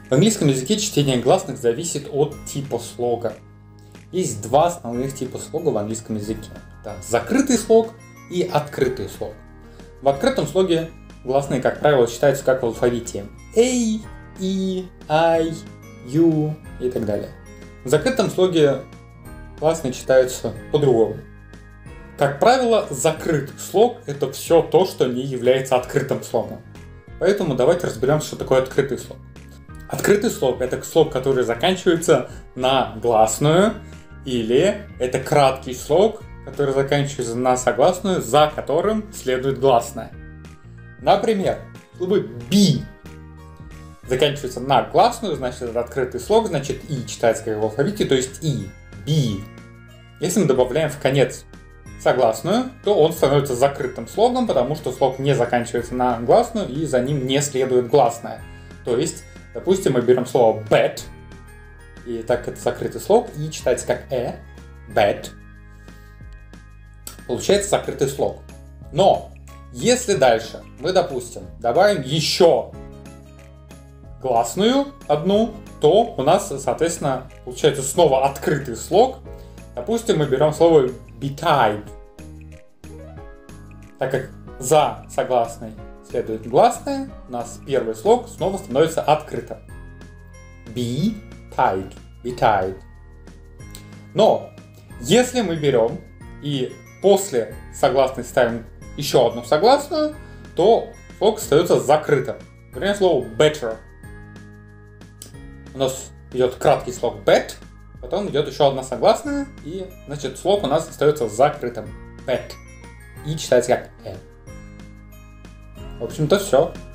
В английском языке чтение гласных зависит от типа слога. Есть два основных типа слога в английском языке. Это закрытый слог и открытый слог. В открытом слоге гласные, как правило, читаются как в алфавите. A, E, I, U и так далее. В закрытом слоге гласные читаются по-другому. Как правило, закрытый слог – это все то, что не является открытым слогом. Поэтому давайте разберемся, что такое открытый слог. Открытый слог – это слог, который заканчивается на гласную, или это краткий слог, который заканчивается на согласную, за которым следует гласная. Например, слово be заканчивается на гласную, значит это открытый слог, значит и читается как в алфавите, то есть и, be. Если мы добавляем в конец согласную, то он становится закрытым слогом, потому что слог не заканчивается на гласную и за ним не следует гласная. То есть, допустим, мы берем слово bed, и так это закрытый слог, и читается как bed. Получается закрытый слог. Но, если дальше мы, допустим, добавим еще гласную одну, то у нас, соответственно, получается снова открытый слог. Допустим, мы берем слово betide. Так как за согласной следует гласная, у нас первый слог снова становится открытым. Betide. Но, если мы берем и после согласной ставим еще одну согласную, то слог остается закрытым. Например, слово better. У нас идет краткий слог bet, потом идет еще одна согласная, и значит слог у нас остается закрытым. Bet. И читается как В общем-то все.